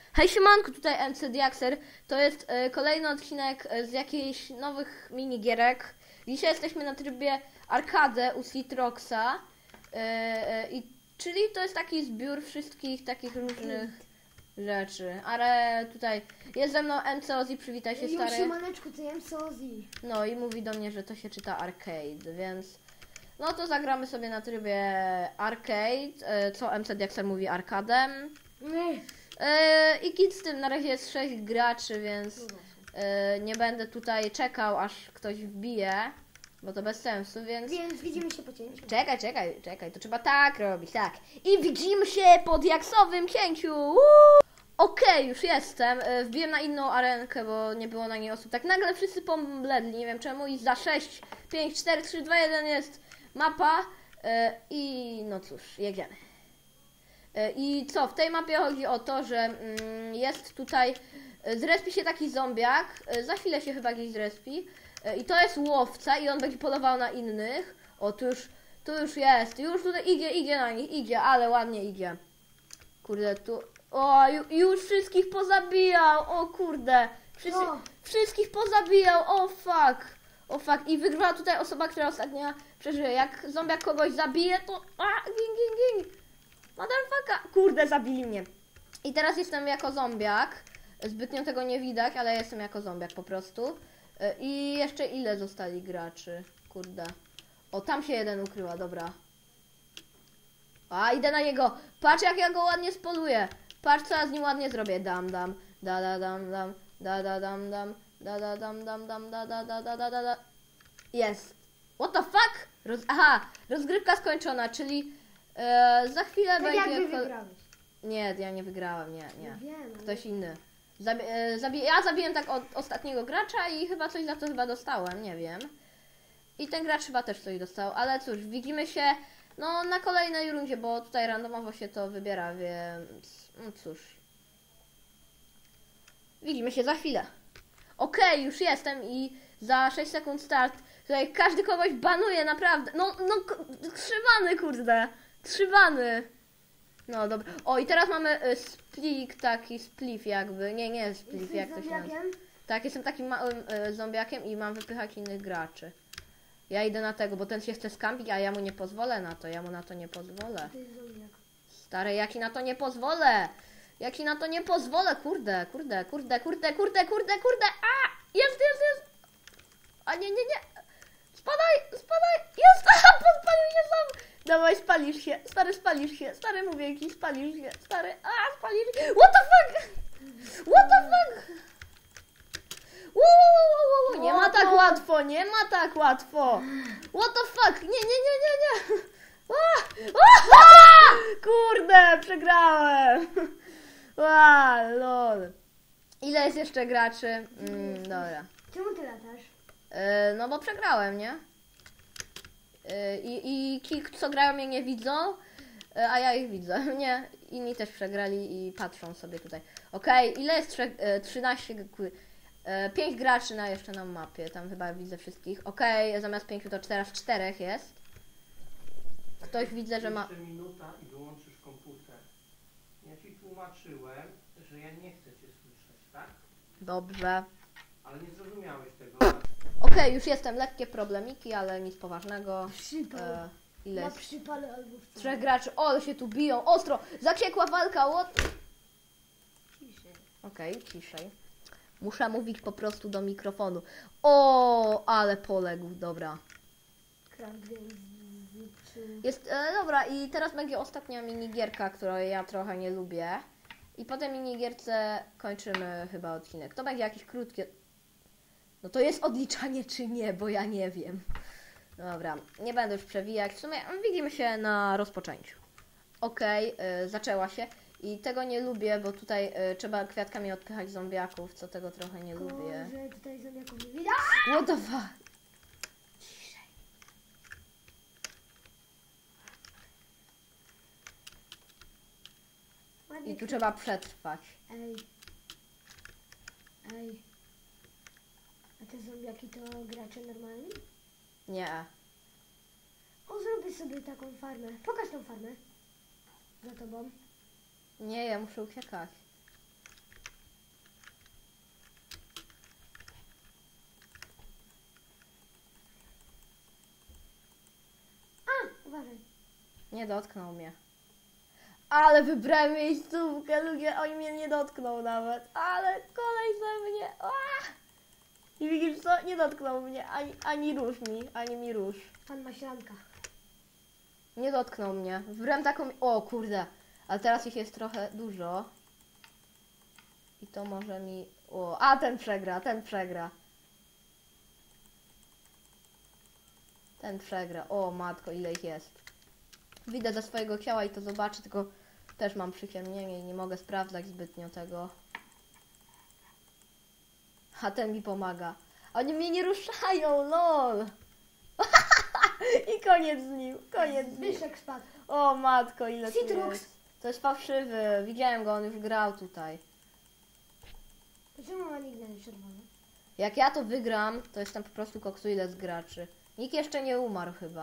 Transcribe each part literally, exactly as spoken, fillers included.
Hej siemanko, tutaj M C Diaxer. To jest e, kolejny odcinek e, z jakichś nowych minigierek. Dzisiaj jesteśmy na trybie arkadę u Citroxa. E, e, i, czyli to jest taki zbiór wszystkich takich różnych rzeczy. Ale tutaj jest ze mną M C Ozzy, przywitaj się stary. Siemaneczku, to M C Ozzy. No i mówi do mnie, że to się czyta arcade, więc... No to zagramy sobie na trybie arcade, e, co M C Diaxer mówi arkadem. Nie. Yy, I kit z tym, na razie jest sześć graczy, więc yy, nie będę tutaj czekał, aż ktoś wbije, bo to bez sensu, więc... Więc widzimy się po cięciu. Czekaj, czekaj, czekaj, to trzeba tak robić, tak. I widzimy się po diaksowym cięciu! Okej, okay, już jestem. Yy, wbiłem na inną arenkę, bo nie było na niej osób. Tak nagle wszyscy pomledli, nie wiem czemu, i za sześć, pięć, cztery, trzy, dwa, jeden jest mapa yy, i no cóż, jedziemy. I co, w tej mapie chodzi o to, że mm, jest tutaj, zrespi się taki zombiak, za chwilę się chyba gdzieś zrespi i to jest łowca i on będzie polował na innych. O, tu już, tu już jest, już tutaj idzie, idzie na nich, idzie, ale ładnie idzie. Kurde, tu, o, ju, już wszystkich pozabijał, o kurde, Wszyscy, O. wszystkich pozabijał, o fuck, o fuck. I wygrywa tutaj osoba, która ostatnio przeżyje. Jak zombiak kogoś zabije, to, a, ging, ging, ging. Motherfucker! Kurde, zabili mnie. I teraz jestem jako zombiak. Zbytnio tego nie widać, ale jestem jako zombiak po prostu. I jeszcze ile zostali graczy? Kurde. O, tam się jeden ukryła, dobra. A, idę na niego. Patrz, jak ja go ładnie spoluję. Patrz, co ja z nim ładnie zrobię. Dam, dam, da, da, dam, dam, da, da, dam, dam, da, da, dam, dam, dam, da, da, da, da, da, da, da. Jest. What the fuck? Roz... Aha, rozgrywka skończona, czyli Eee, za chwilę Tak będzie... jakby wygrałeś. Nie, ja nie wygrałem, nie, nie. Wiem, Ktoś inny. Zabi e, zabi ja zabiłem tak od ostatniego gracza i chyba coś za to chyba dostałem, nie wiem. I ten gracz chyba też coś dostał, ale cóż, widzimy się no na kolejnej rundzie, bo tutaj randomowo się to wybiera, więc no cóż. Widzimy się za chwilę. Okej, okay, już jestem i za sześć sekund start. Tutaj każdy kogoś banuje, naprawdę. No, no, krzywany, kurde. Krzywany. No dobra. O, i teraz mamy y, splik, taki spliff jakby. Nie, nie spliff, jak to się nazywa. Tak, jestem takim małym y, zombiakiem i mam wypychać innych graczy. Ja idę na tego, bo ten się chce skampić, a ja mu nie pozwolę na to. Ja mu na to nie pozwolę. Stary, jaki na to nie pozwolę. Jaki na to nie pozwolę. Kurde, kurde, kurde, kurde, kurde, kurde, kurde. A! Jest, jest, jest. A nie, nie, nie. Spadaj, spadaj. Jest, aha, podpalił się sam. Dawaj, spalisz się. Stary, spalisz się. Stary, mówię ci, spalisz się. Stary, a, spalisz się. What the fuck? What the fuck? Wow, wow, wow, nie ma tak łatwo, nie ma tak łatwo. What the fuck? Nie, nie, nie, nie, nie. A, a, a! Kurde, przegrałem. Wow, lol. Ile jest jeszcze graczy? Mm, dobra. Czemu ty latasz? Yy, no bo przegrałem, nie? Yy, I ci, co grają, mnie nie widzą, yy, a ja ich widzę, nie? Inni też przegrali i patrzą sobie tutaj. Okej, okay, ile jest? Trzech, yy, trzynaście, yy, pięć graczy na jeszcze na mapie, tam chyba widzę wszystkich. Okej, okay, zamiast pięciu to teraz czterech jest. Ktoś widzę, że ma... Jeszcze minuta i wyłączysz komputer. Ja ci tłumaczyłem, że ja nie chcę cię słyszeć, tak? Dobrze. Ale nie zrozumiałeś tego. Okej, okay, już jestem, lekkie problemiki, ale nic poważnego. Przypał. E, ile Na jest? przypale albo w co? Trzech graczy, o, się tu biją, ostro, zaciekła walka, what? Ciszej. Okej, okay, ciszej. Muszę mówić po prostu do mikrofonu. O, ale poległ, dobra. Krank, więc... Jest, e, dobra, i teraz będzie ostatnia minigierka, której ja trochę nie lubię. I po tej minigierce kończymy chyba odcinek. To będzie jakieś krótkie... No to jest odliczanie czy nie, bo ja nie wiem. Dobra, nie będę już przewijać. W sumie widzimy się na rozpoczęciu. Okej, okay, y, zaczęła się. I tego nie lubię, bo tutaj y, trzeba kwiatkami odpychać zombiaków, co tego trochę nie Tylko, lubię. że tutaj zombiaków nie widać. What the fuck? Ciszej. Ładnie I tu kwiat- trzeba przetrwać. Ej. Ej. A te zombiaki to gracze normalni? Nie. O, zrobię sobie taką farmę. Pokaż tą farmę. Za tobą. Nie, ja muszę uciekać. Uważaj. Nie dotknął mnie. Ale wybrałem miejscówkę, ludzie, oni mnie nie dotknął nawet. Ale kolej ze mnie. Aaaa! I widzisz co? Nie dotknął mnie, ani, ani róż mi, ani mi róż. Pan maślanka. Nie dotknął mnie. Wybrałem taką... O kurde. Ale teraz ich jest trochę dużo. I to może mi... O, a ten przegra, ten przegra. Ten przegra. O matko, ile ich jest. Widzę ze swojego ciała i to zobaczę, tylko też mam przyciemnienie i nie mogę sprawdzać zbytnio tego. A ten mi pomaga. Oni mnie nie ruszają, lol. I koniec z nim, koniec z nim. Zbyszek spadł. O matko, ile tu Citrux. jest. To jest fałszywy. Widziałem go, on już grał tutaj. Czemu ma nigdy czerwony? Jak ja to wygram, to jestem po prostu koksu ile z graczy. Nikt jeszcze nie umarł chyba.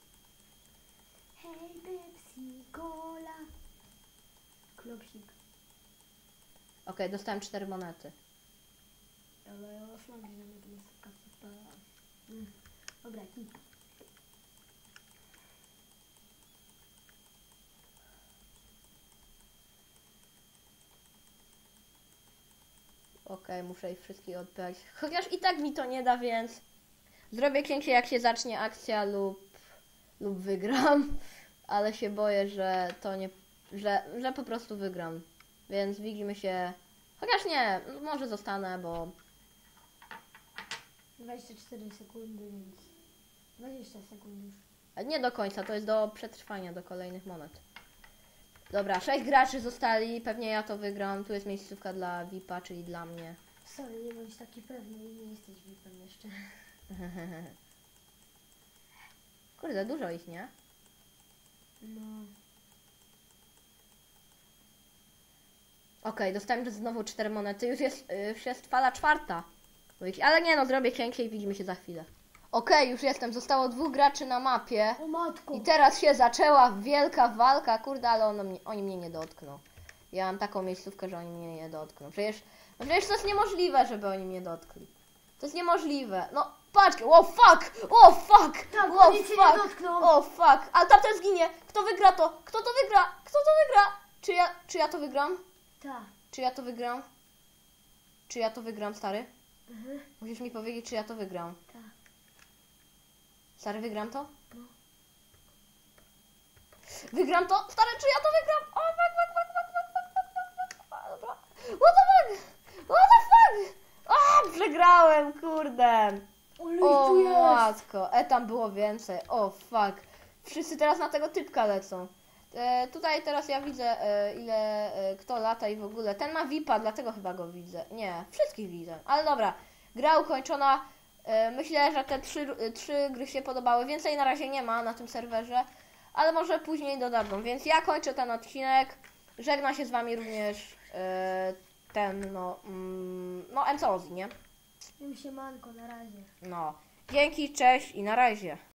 Hej, Pepsi, Cola. Klopsik. Okej, dostałem cztery monety. Ale ja już mam, że mnie to jest kasa. Mm. Dobra, hit. Okej, muszę ich wszystkich odbrać. Chociaż i tak mi to nie da, więc zrobię księcie jak się zacznie akcja lub, lub wygram. Ale się boję, że to nie, że, że po prostu wygram. Więc widzimy się. Chociaż nie, może zostanę, bo dwadzieścia cztery sekundy, więc... dwadzieścia sekund już. nie do końca, to jest do przetrwania, do kolejnych monet. Dobra, sześć graczy zostali, pewnie ja to wygram. Tu jest miejscówka dla V I P-a, czyli dla mnie. Sorry, nie bądź taki pewny i nie jesteś V I P-em jeszcze. Kurde, dużo ich, nie? No. Okej, dostałem znowu cztery monety. Już jest, y, już jest fala czwarta. Ale nie no, zrobię cięcie i widzimy się za chwilę. Okej, już jestem. Zostało dwóch graczy na mapie. O matko! I teraz się zaczęła wielka walka. Kurde, ale ono mnie, oni mnie nie dotkną. Ja mam taką miejscówkę, że oni mnie nie dotkną. Przecież, no przecież to jest niemożliwe, żeby oni mnie dotkli. To jest niemożliwe. No, patrz, o fuck! O fuck! Tak, o oni cię nie dotkną. O fuck! Ale tamten zginie! Kto wygra to? Kto to wygra? Kto to wygra? Czy ja, czy ja to wygram? Tak. Czy ja to wygram? Czy ja to wygram, stary? Mhm. Musisz mi powiedzieć, czy ja to wygram. Tak. Stary, wygram to? No. Wygram to? Stary, czy ja to wygram? O, fuck, fuck, fuck, fuck, fuck, fuck, fuck, fuck, fuck, fuck, dobra. What the fuck? What the fuck? A, przegrałem, kurde. Ale O, tu jest! matko. E, tam było więcej. O, fuck. Wszyscy teraz na tego typka lecą. E, tutaj teraz ja widzę, e, ile e, kto lata i w ogóle. Ten ma V I P-a, dlatego chyba go widzę. Nie, wszystkich widzę. Ale dobra, gra ukończona. E, myślę, że te trzy, e, trzy gry się podobały. Więcej na razie nie ma na tym serwerze, ale może później dodadzą. Więc ja kończę ten odcinek. Żegna się z wami również e, ten, no, mm, no, M C O Z, nie? Im się manko, na razie. No. Dzięki, cześć i na razie.